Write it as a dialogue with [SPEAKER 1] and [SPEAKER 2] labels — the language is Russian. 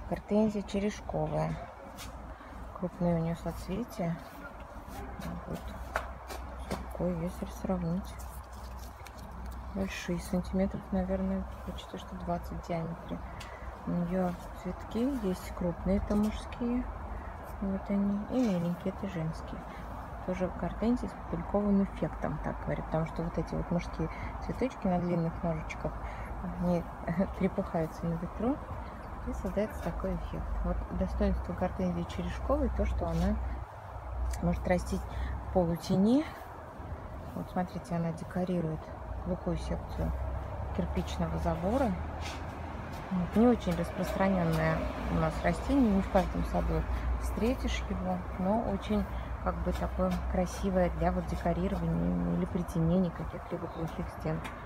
[SPEAKER 1] Гортензия черешковая. Крупные у нее соцветия. Вот такой, если сравнить. Большие, сантиметров, наверное, почти что 20 в диаметре. У нее цветки есть крупные, это мужские. Вот они. И меленькие, это женские. Тоже гортензии с пупельковым эффектом, так говорят. Потому что вот эти вот мужские цветочки на длинных ножичках, они трепыхаются на ветру. И создается такой эффект. Вот достоинство гортензии черешковой, то, что она может расти в полутени. Вот смотрите, она декорирует глухую секцию кирпичного забора. Вот, не очень распространенное у нас растение, не в каждом саду встретишь его, но очень как бы такое красивое для вот декорирования или притенения каких-либо глухих стен.